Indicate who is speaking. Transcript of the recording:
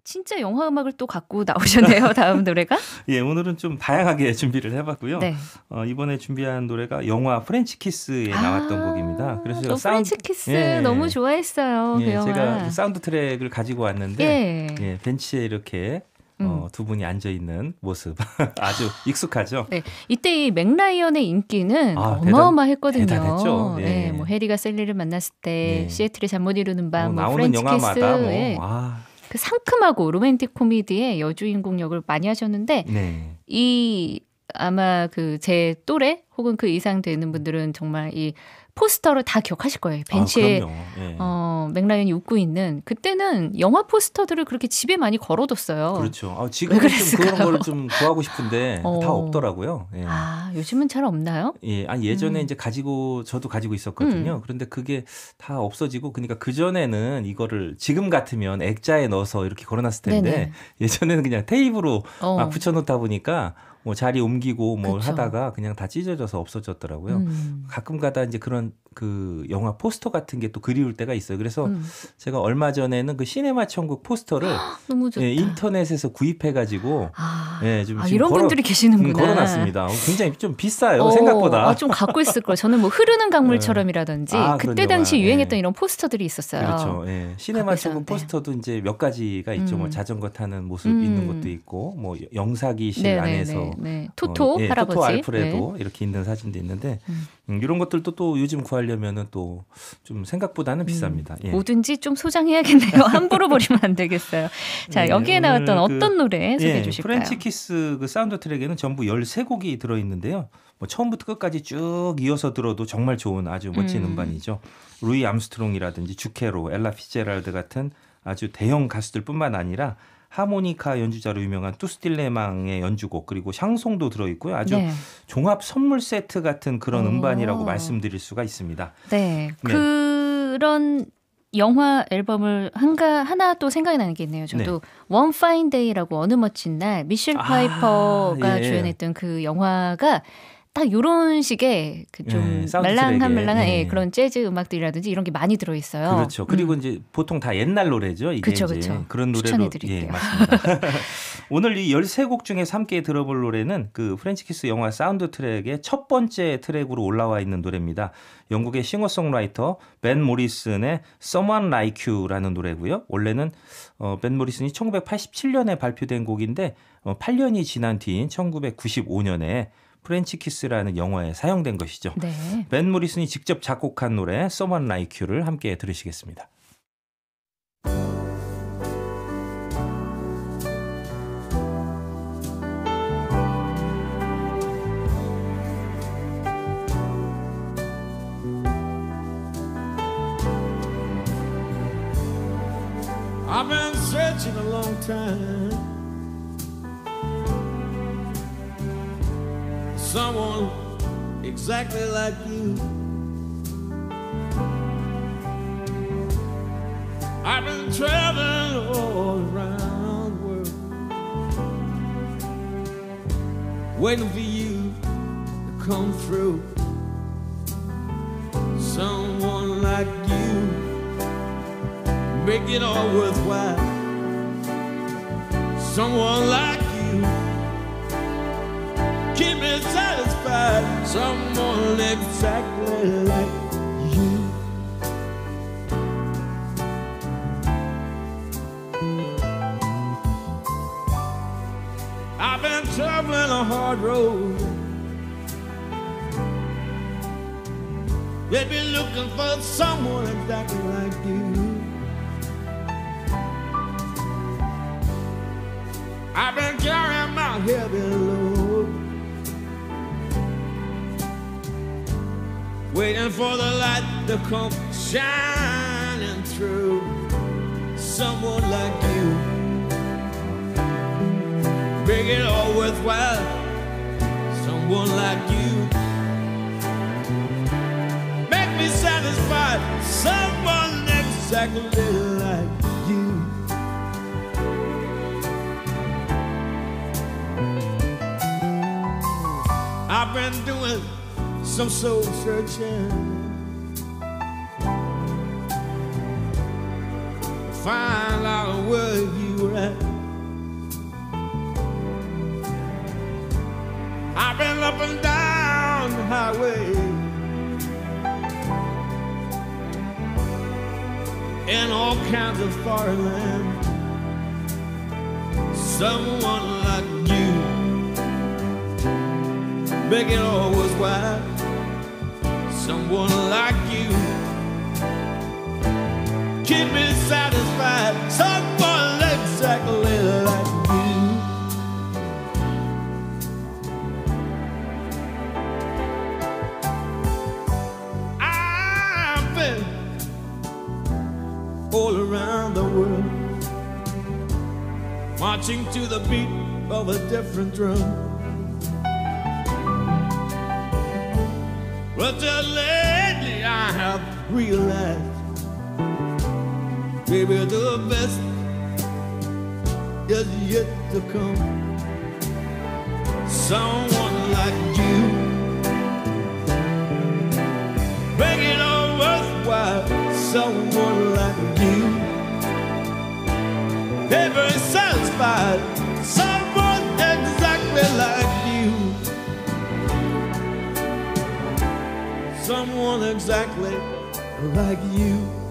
Speaker 1: 진짜 영화 음악을 또 갖고 나오셨네요. 다음 노래가?
Speaker 2: 예, 오늘은 좀 다양하게 준비를 해봤고요.
Speaker 1: 네.
Speaker 2: 이번에 준비한 노래가 영화 프렌치 키스에 나왔던 곡입니다.
Speaker 1: 그래서 제가 프렌치 키스 너무 좋아했어요. 그 영화.
Speaker 2: 제가 사운드 트랙을 가지고 왔는데 벤치에 이렇게 두 분이 앉아있는 모습 아주 익숙하죠.
Speaker 1: 네, 이때 이 맥라이언의 인기는 어마어마했거든요.
Speaker 2: 대단했죠.
Speaker 1: 네, 뭐 해리가 셀리를 만났을 때, 시애틀의 잠 못 이루는 밤,
Speaker 2: 나오는
Speaker 1: 프렌치
Speaker 2: 영화마다
Speaker 1: 키스, 그 상큼하고 로맨틱 코미디의 여주인공 역을 많이 하셨는데 이 아마 그 제 또래 혹은 그 이상 되는 분들은 정말 이 포스터를 다 기억하실 거예요. 벤치에 맥라이언이 웃고 있는 그때는 영화 포스터들을 그렇게 집에 많이 걸어뒀어요.
Speaker 2: 그렇죠. 지금은 좀 그런 걸 좀 구하고 싶은데 다 없더라고요.
Speaker 1: 요즘은 잘 없나요?
Speaker 2: 예전에 이제 저도 가지고 있었거든요. 그런데 그게 다 없어지고 그러니까 그 전에는 이거를 지금 같으면 액자에 넣어서 이렇게 걸어놨을 텐데 예전에는 그냥 테이프로 막 붙여놓다 보니까 뭐 자리 옮기고 뭐 하다가 그냥 다 찢어져서 없어졌더라고요. 가끔가다 이제 그런 그 영화 포스터 같은 게 또 그리울 때가 있어요. 그래서 제가 얼마 전에는 그 시네마 천국 포스터를
Speaker 1: 너무 좋다.
Speaker 2: 인터넷에서 구입해가지고 좀
Speaker 1: 이런 분들이 계시는구나.
Speaker 2: 걸어놨습니다. 굉장히 좀 비싸요. 생각보다.
Speaker 1: 좀 갖고 있을 거예요. 저는 뭐 흐르는 강물처럼이라든지 그때 당시 유행했던 이런 포스터들이 있었어요.
Speaker 2: 그렇죠. 시네마 천국 포스터도 이제 몇 가지가 있죠. 뭐 자전거 타는 모습 있는 것도 있고, 뭐 영사기실 안에서
Speaker 1: 토토 할아버지,
Speaker 2: 토토 알프레도 이렇게 있는 사진도 있는데 이런 것들도 또 요즘 구하려면은 또 좀 생각보다는 비쌉니다.
Speaker 1: 뭐든지 좀 소장해야겠네요. 함부로 버리면 안 되겠어요. 자, 여기에 나왔던 어떤 노래 소개해 주실까요?
Speaker 2: 프렌치 키스 그 사운드 트랙에는 전부 13곡이 들어있는데요. 뭐 처음부터 끝까지 쭉 이어서 들어도 정말 좋은 아주 멋진 음반이죠. 루이 암스트롱이라든지 주케로, 엘라 피츠제랄드 같은 아주 대형 가수들뿐만 아니라 하모니카 연주자로 유명한 뚜스틸레망의 연주곡 그리고 샹송도 들어있고요. 아주 종합 선물 세트 같은 그런 음반이라고 말씀드릴 수가 있습니다.
Speaker 1: 그런 영화 앨범을 하나 또 생각이 나는 게 있네요. 저도 One Fine Day라고 어느 멋진 날 미셸 파이퍼가 주연했던 그 영화가 딱 이런 식의 그 좀 말랑한 그런 재즈 음악들이라든지 이런 게 많이 들어있어요.
Speaker 2: 그렇죠. 그리고 이제 보통 다 옛날 노래죠. 이게
Speaker 1: 그쵸.
Speaker 2: 그런 노래로
Speaker 1: 추천해드릴게요.
Speaker 2: 맞습니다. 오늘 이 13곡 중에 함께 들어볼 노래는 그 프렌치 키스 영화 사운드 트랙의 첫 번째 트랙으로 올라와 있는 노래입니다. 영국의 싱어송라이터 벤 모리슨의 Someone Like You라는 노래고요. 원래는 벤 모리슨이 1987년에 발표된 곡인데 8년이 지난 뒤인 1995년에 프렌치 키스라는 영화에 사용된 것이죠. 벤 모리슨이 직접 작곡한 노래 Someone Like You를 함께 들으시겠습니다.
Speaker 3: I've been searching a long time. Someone exactly like you. I've been traveling all around the world, waiting for you to come through. Someone like you make it all worthwhile. Someone like you keep me satisfied. Someone exactly like you. I've been traveling a hard road. They've been looking for someone exactly like you. I've been carrying my heavy load, waiting for the light to come shining through. Someone like you make it all worthwhile. Someone like you make me satisfied. Someone exactly like you. I've been doing some soul searching to find out where you were at. up and down the highway, in all kinds of foreign lands. Someone like you, make it all worthwhile. Someone like you, keep me satisfied. Someone exactly like you. I've been all around the world, marching to the beat of a different drum. But just lately I have realized, baby, the best is yet to come. Someone like you, make it all worthwhile. Someone like you, never satisfied. Someone exactly like you. Someone exactly like you.